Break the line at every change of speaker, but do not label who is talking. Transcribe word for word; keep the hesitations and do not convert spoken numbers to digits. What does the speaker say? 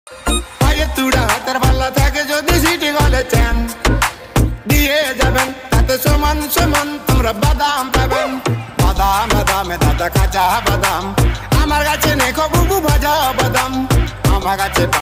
পায়ে তুড়া হাতের পাল্লা থাকে যদি সিটি গলে চ্যান দিয়ে যাবেন তাতে সমান সমান তোমরা বাদাম পাবেন। বাদাম বাদামে দাদা কাঁচা বাদাম, আমার কাছে নেই বুবু ভাজা বাদাম, আমার কাছে